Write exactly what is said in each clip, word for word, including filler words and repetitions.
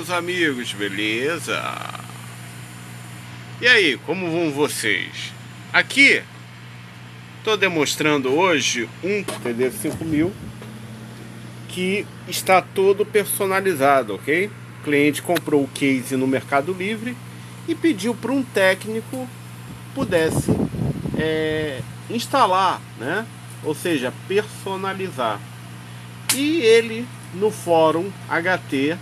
meus amigos, beleza? E aí, como vão vocês? Aqui, estou demonstrando hoje um T D cinco mil que está todo personalizado, ok? O cliente comprou o case no Mercado Livre e pediu para um técnico pudesse é, instalar, né? Ou seja, personalizar. E ele, no fórum H T,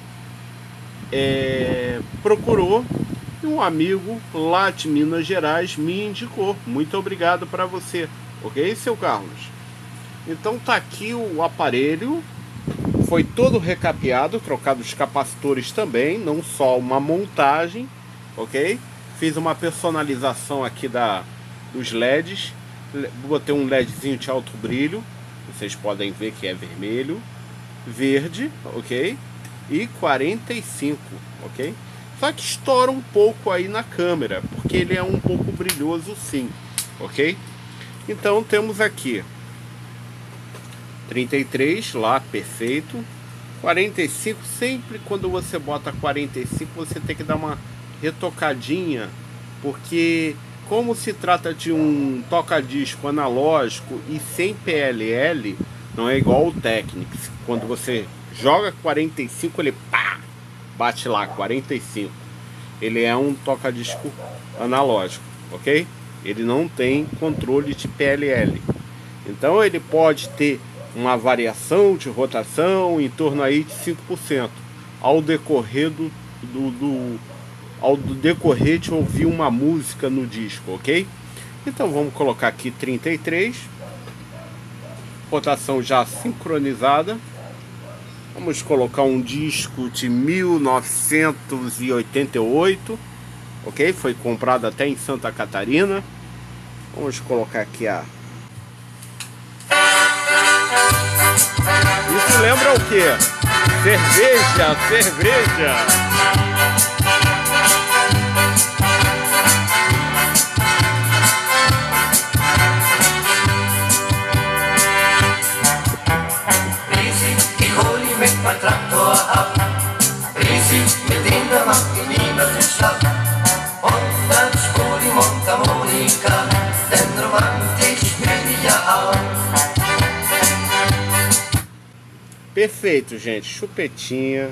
é, procurou e um amigo lá de Minas Gerais me indicou. Muito obrigado para você, ok, seu Carlos? Então tá aqui o aparelho, foi todo recapeado, trocado os capacitores também, não só uma montagem, ok? Fiz uma personalização aqui da, dos L E Ds, botei um LEDzinho de alto brilho, vocês podem ver que é vermelho, verde, ok? E quarenta e cinco, ok? Só que estoura um pouco aí na câmera, porque ele é um pouco brilhoso sim, ok? Então temos aqui trinta e três lá, perfeito. quarenta e cinco, sempre quando você bota quarenta e cinco você tem que dar uma retocadinha, porque como se trata de um toca-disco analógico e sem P L L, não é igual o Technics. Quando você joga quarenta e cinco, ele pá, bate lá, quarenta e cinco. Ele é um toca-disco analógico, ok? Ele não tem controle de P L L. Então ele pode ter uma variação de rotação em torno aí de cinco por cento ao decorrer do, do, do ao decorrer de ouvir uma música no disco, ok? Então vamos colocar aqui trinta e três, rotação já sincronizada. Vamos colocar um disco de mil novecentos e oitenta e oito, ok? Foi comprado até em Santa Catarina. Vamos colocar aqui a... Isso lembra o quê? Cerveja, cerveja! Mein Traktor ab, riesig mit in der Maschine den Schlag und dann spul die Mundharmonika, denn romantisch bin ich ja auch. Perfeito, gente, chupetinha,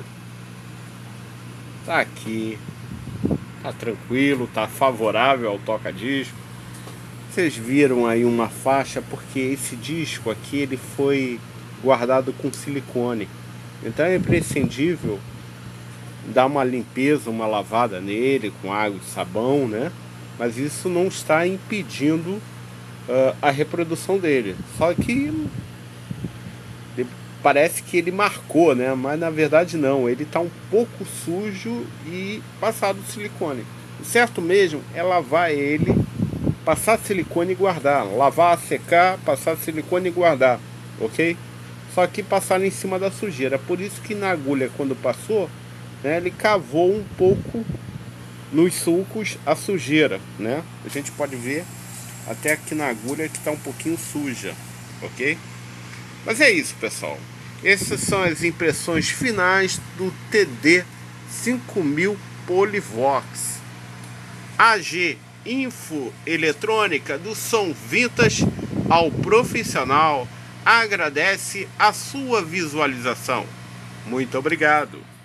tá aqui, tá tranquilo, tá favorável ao toca-disco. Vocês viram aí uma faixa, porque esse disco aqui ele foi guardado com silicone. Então é imprescindível dar uma limpeza, uma lavada nele com água e sabão, né? Mas isso não está impedindo uh, a reprodução dele. Só que ele, parece que ele marcou, né? Mas na verdade não, ele está um pouco sujo e passado silicone. O certo mesmo é lavar ele, passar silicone e guardar. Lavar, secar, passar silicone e guardar, ok? Só que passaram em cima da sujeira. Por isso que na agulha, quando passou, né, ele cavou um pouco nos sulcos a sujeira, né? A gente pode ver até aqui na agulha que está um pouquinho suja, ok? Mas é isso, pessoal. Essas são as impressões finais do T D cinco mil Polivox A G Info Eletrônica, do som vintage ao profissional. Agradece a sua visualização. Muito obrigado.